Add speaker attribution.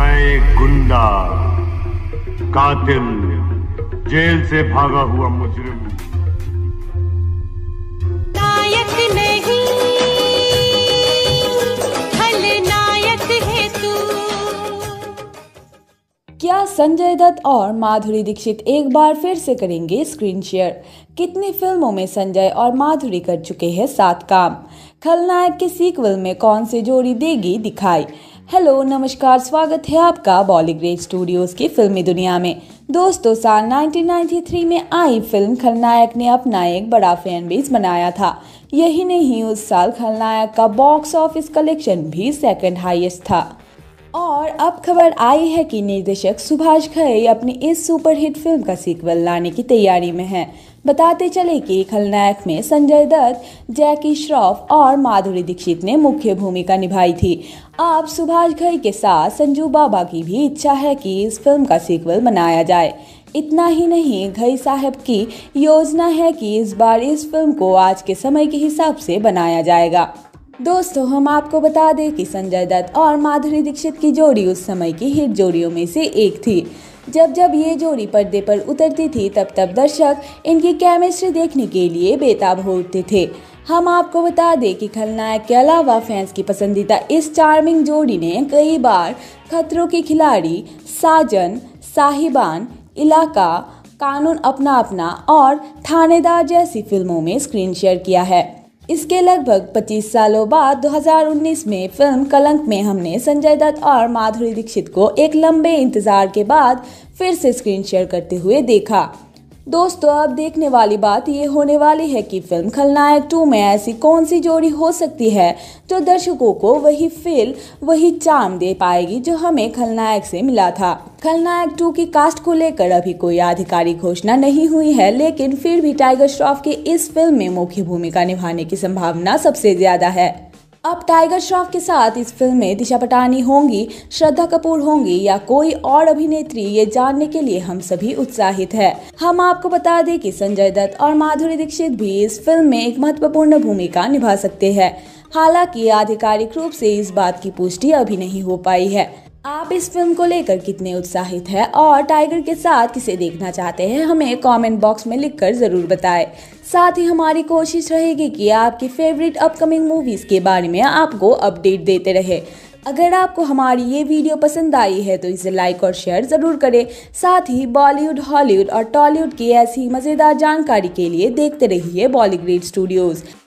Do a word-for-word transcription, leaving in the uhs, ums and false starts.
Speaker 1: मैं एक गुंडा, कातिल, जेल से भागा हुआ मुजरिम हूँ।
Speaker 2: नायक नहीं, खलनायक है तू।
Speaker 3: क्या संजय दत्त और माधुरी दीक्षित एक बार फिर से करेंगे स्क्रीन शेयर? कितनी फिल्मों में संजय और माधुरी कर चुके हैं साथ काम? खलनायक के सीक्वल में कौन सी जोड़ी देगी दिखाई? हेलो नमस्कार, स्वागत है आपका बॉलीग्रेड स्टूडियोज की फिल्मी दुनिया में। दोस्तों, साल उन्नीस सौ तिरानवे में आई फिल्म खलनायक ने अपना एक बड़ा फैन बेस बनाया था। यही नहीं, उस साल खलनायक का बॉक्स ऑफिस कलेक्शन भी सेकंड हाईएस्ट था। और अब खबर आई है कि निर्देशक सुभाष घई अपनी इस सुपरहिट फिल्म का सीक्वल लाने की तैयारी में है। बताते चले कि खलनायक में संजय दत्त, जैकी श्रॉफ और माधुरी दीक्षित ने मुख्य भूमिका निभाई थी। अब सुभाष घई के साथ संजू बाबा की भी इच्छा है कि इस फिल्म का सीक्वल बनाया जाए। इतना ही नहीं, घई साहब की योजना है कि इस बार इस फिल्म को आज के समय के हिसाब से बनाया जाएगा। दोस्तों, हम आपको बता दें कि संजय दत्त और माधुरी दीक्षित की जोड़ी उस समय की हिट जोड़ियों में से एक थी। जब जब ये जोड़ी पर्दे पर उतरती थी तब तब दर्शक इनकी केमिस्ट्री देखने के लिए बेताब हो उठते थे। हम आपको बता दें कि खलनायक के अलावा फैंस की पसंदीदा इस चार्मिंग जोड़ी ने कई बार खतरों के खिलाड़ी, साजन, साहिबान, इलाका, कानून अपना अपना और थानेदार जैसी फिल्मों में स्क्रीन शेयर किया है। इसके लगभग पच्चीस सालों बाद दो हज़ार उन्नीस में फिल्म कलंक में हमने संजय दत्त और माधुरी दीक्षित को एक लंबे इंतजार के बाद फिर से स्क्रीन शेयर करते हुए देखा। दोस्तों, अब देखने वाली बात ये होने वाली है कि फिल्म खलनायक टू में ऐसी कौन सी जोड़ी हो सकती है जो दर्शकों को वही फील, वही चार्म दे पाएगी जो हमें खलनायक से मिला था। खलनायक टू की कास्ट को लेकर अभी कोई आधिकारिक घोषणा नहीं हुई है, लेकिन फिर भी टाइगर श्रॉफ के इस फिल्म में मुख्य भूमिका निभाने की संभावना सबसे ज्यादा है। अब टाइगर श्रॉफ के साथ इस फिल्म में दिशा पटानी होंगी, श्रद्धा कपूर होंगी या कोई और अभिनेत्री, ये जानने के लिए हम सभी उत्साहित है। हम आपको बता दें कि संजय दत्त और माधुरी दीक्षित भी इस फिल्म में एक महत्वपूर्ण भूमिका निभा सकते हैं। हालांकि आधिकारिक रूप से इस बात की पुष्टि अभी नहीं हो पाई है। आप इस फिल्म को लेकर कितने उत्साहित हैं और टाइगर के साथ किसे देखना चाहते हैं, हमें कमेंट बॉक्स में लिखकर जरूर बताएं। साथ ही हमारी कोशिश रहेगी कि आपकी फेवरेट अपकमिंग मूवीज के बारे में आपको अपडेट देते रहे। अगर आपको हमारी ये वीडियो पसंद आई है तो इसे लाइक और शेयर जरूर करें। साथ ही बॉलीवुड, हॉलीवुड और टॉलीवुड की ऐसी मजेदार जानकारी के लिए देखते रहिए बॉलीग्रेड स्टूडियोज।